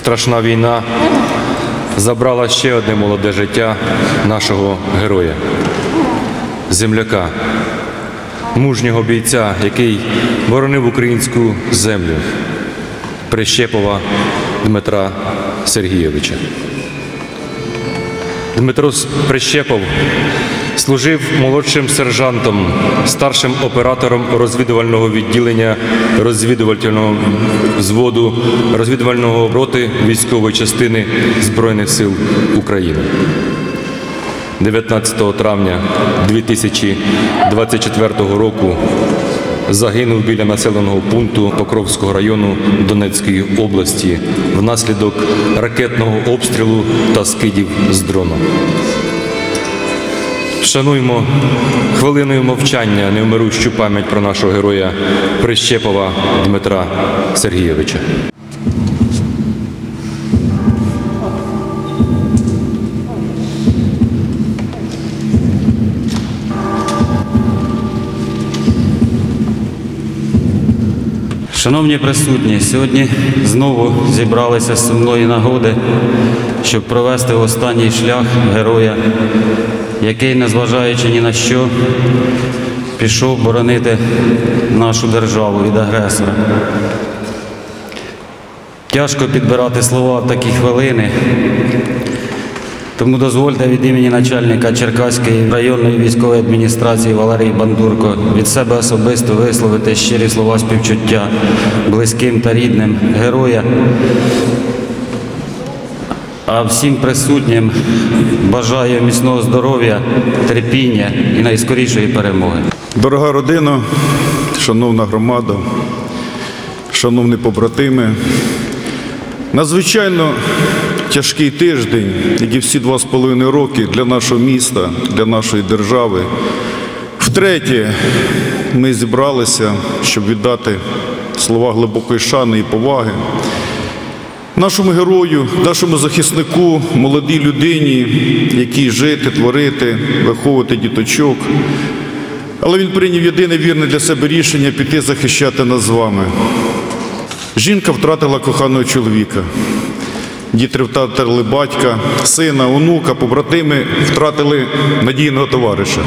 страшна війна забрала ще одне молоде життя нашого героя, земляка, мужнього бійця, який боронив українську землю, Прищепова Дмитра Сергійовича. Дмитро Прищепов служив молодшим сержантом, старшим оператором розвідувального відділення розвідувального взводу, розвідувального роти військової частини Збройних сил України. 19 травня 2024 року загинув біля населеного пункту Покровського району Донецької області внаслідок ракетного обстрілу та скидів з дрона. Вшануймо хвилиною мовчання невмирущу пам'ять про нашого героя Прищепова Дмитра Сергійовича. Шановні присутні, сьогодні знову зібралися з сумної нагоди, щоб провести останній шлях героя, який, незважаючи ні на що, пішов боронити нашу державу від агресора. Тяжко підбирати слова в такі хвилини, тому дозвольте від імені начальника Черкаської районної військової адміністрації Валерії Бандурко від себе особисто висловити щирі слова співчуття близьким та рідним героя. А всім присутнім бажаю міцного здоров'я, терпіння і найскорішої перемоги. Дорога родина, шановна громада, шановні побратими, надзвичайно тяжкий тиждень, як і всі 2,5 роки для нашого міста, для нашої держави. Втретє ми зібралися, щоб віддати слова глибокої шани і поваги нашому герою, нашому захиснику, молодій людині, якій жити, творити, виховувати діточок. Але він прийняв єдине вірне для себе рішення – піти захищати нас з вами. Жінка втратила коханого чоловіка. Діти втратили батька, сина, онука, побратими втратили надійного товариша.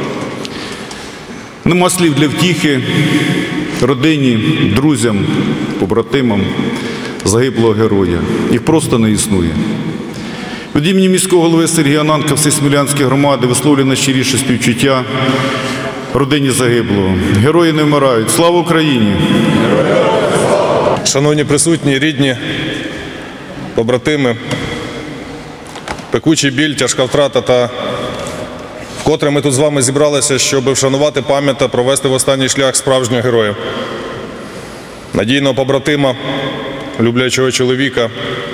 Нема слів для втіхи родині, друзям, побратимам загиблого героя. Їх просто не існує. Від імені міського голови Сергія Ананка всієї Смілянської громади висловлюю найщиріше співчуття родині загиблого. Герої не вмирають. Слава Україні! Шановні присутні, рідні, побратими, пекучий біль, тяжка втрата та вкотре ми тут з вами зібралися, щоб вшанувати пам'ять та провести в останній шлях справжнього героя, надійного побратима, люблячого чоловіка,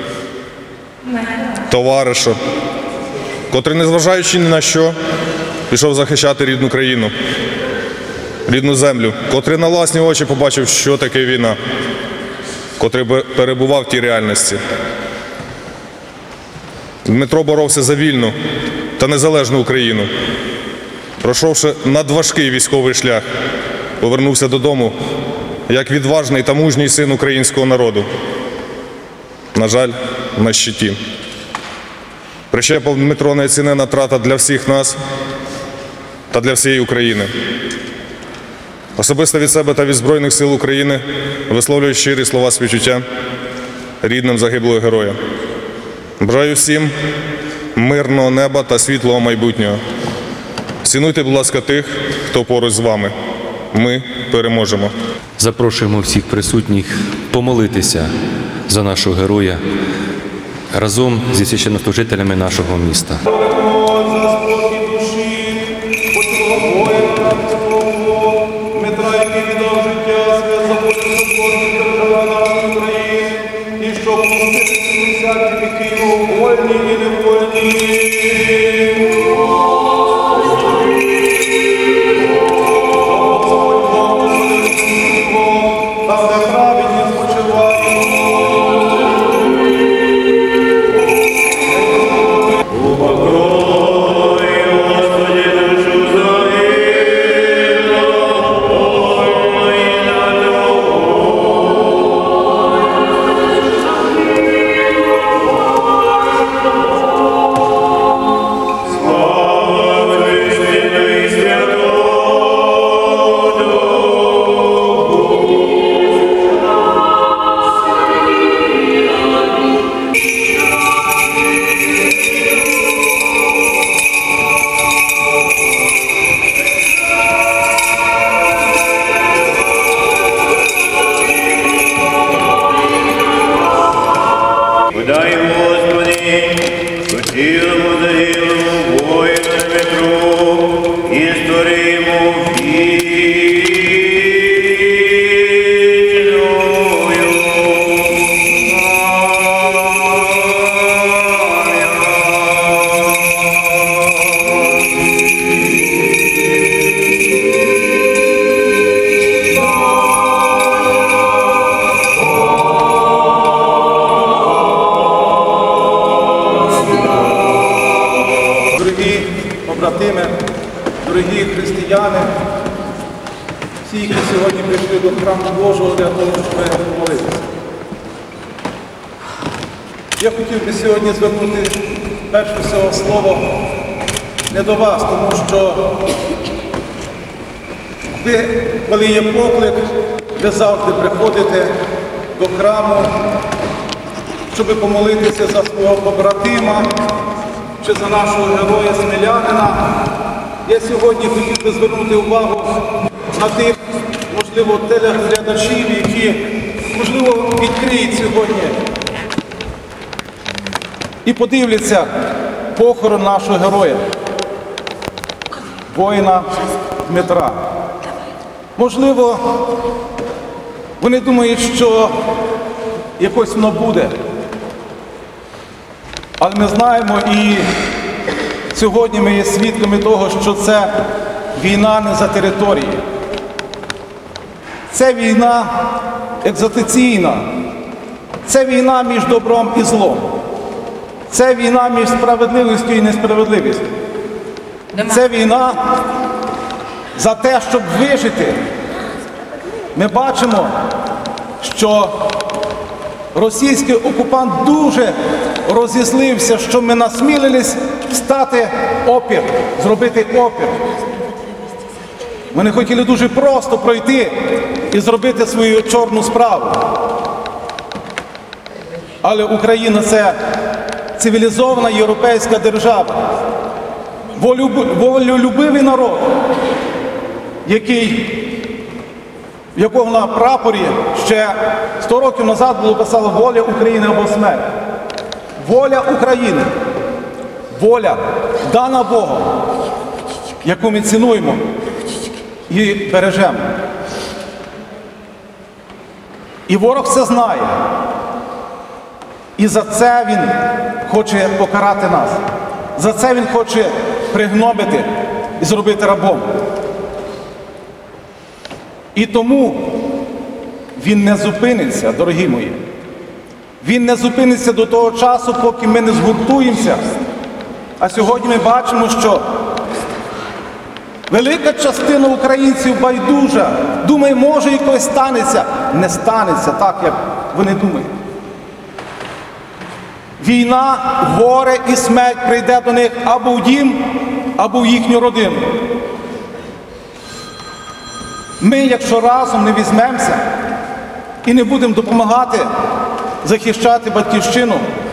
товариша, котрий, незважаючи ні на що, пішов захищати рідну країну, рідну землю, котрий на власні очі побачив, що таке війна, котрий перебував в тій реальності. Дмитро боровся за вільну та незалежну Україну. Пройшовши надважкий військовий шлях, повернувся додому як відважний та мужній син українського народу. На жаль, на щиті. Прищепов Дмитро – неоцінена втрата для всіх нас та для всієї України. Особисто від себе та від Збройних сил України висловлюю щирі слова співчуття рідним загиблого героя. Бажаю всім мирного неба та світлого майбутнього. Цінуйте, будь ласка, тих, хто поруч з вами. Ми переможемо. Запрошуємо всіх присутніх помолитися за нашого героя разом зі священнослужителями нашого міста. Покров побратими, дорогі християни, всі, які сьогодні прийшли до храму Божого для того, щоб помолитися. Я хотів би сьогодні звернути перше всього слово не до вас, тому що ви, коли є поклик, ви завжди приходите до храму, щоб помолитися за свого побратима чи за нашого героя Смілянина. Я сьогодні хотів би звернути увагу на тих, можливо, телеглядачів, які, можливо, відкриють сьогодні і подивляться похорон нашого героя, воїна Дмитра. Можливо, вони думають, що якось воно буде. Але ми знаємо і сьогодні ми є свідками того, що це війна не за території. Це війна екзотиційна. Це війна між добром і злом. Це війна між справедливістю і несправедливістю. Це війна за те, щоб вижити. Ми бачимо, що російський окупант дуже розізлився, що ми насмілились стати опір, зробити опір. Вони хотіли дуже просто пройти і зробити свою чорну справу. Але Україна – це цивілізована європейська держава, волелюбивий народ, в якого на прапорі ще 100 років назад було писало «Воля України або смерть». Воля України, воля дана Богом, яку ми цінуємо і бережемо. І ворог це знає. І за це він хоче покарати нас. За це він хоче пригнобити і зробити рабом. І тому він не зупиниться, дорогі мої. Він не зупиниться до того часу, поки ми не згуртуємося. А сьогодні ми бачимо, що велика частина українців байдужа. Думає, може якось станеться. Не станеться так, як вони думають. Війна, горе і смерть прийде до них або в дім, або в їхню родину. Ми, якщо разом не візьмемося і не будемо допомагати захищати батьківщину,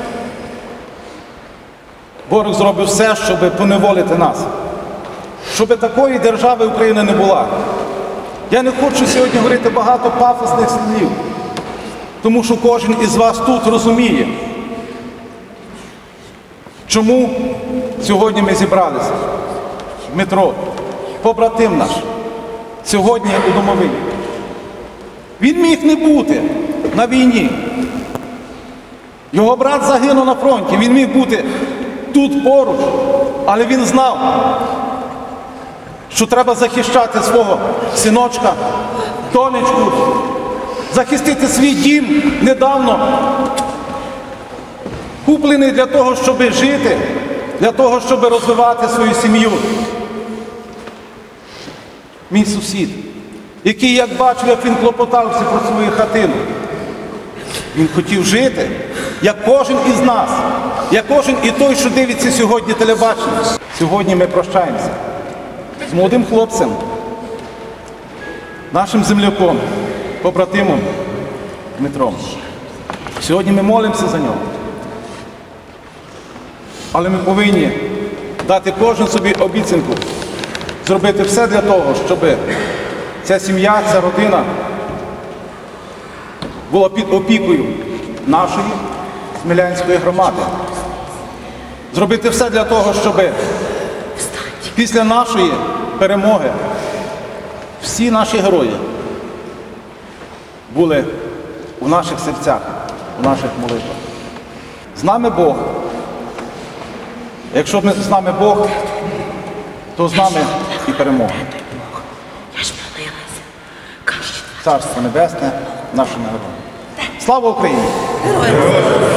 ворог зробить все, щоб поневолити нас. Щоб такої держави Україна не була. Я не хочу сьогодні говорити багато пафосних слів, тому що кожен із вас тут розуміє, чому сьогодні ми зібралися. Дмитро, побратим наш, сьогодні у домовині. Він міг не бути на війні. Його брат загинув на фронті, він міг бути тут поруч, але він знав, що треба захищати свого синочка, донечку, захистити свій дім недавно, куплений для того, щоб жити, для того, щоб розвивати свою сім'ю. Мій сусід, який, як бачив, як він клопотався про свою хатину. Він хотів жити, як кожен із нас, як кожен і той, що дивиться сьогодні телебачення. Сьогодні ми прощаємося з молодим хлопцем, нашим земляком, побратимом Дмитром. Сьогодні ми молимося за нього. Але ми повинні дати кожен собі обіцянку, зробити все для того, щоб ця сім'я, ця родина була під опікою нашої Смілянської громади. Зробити все для того, щоб після нашої перемоги всі наші герої були у наших серцях, у наших молитвах. З нами Бог. Якщо з нами Бог, то з нами і перемога. Царство Небесне нашому народу. Слава Україні!